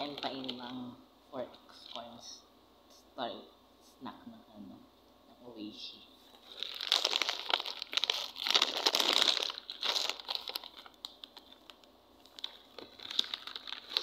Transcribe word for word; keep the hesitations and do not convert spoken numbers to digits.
pain-pain ng four X coins. Story, snack ng ano, ng Oishi.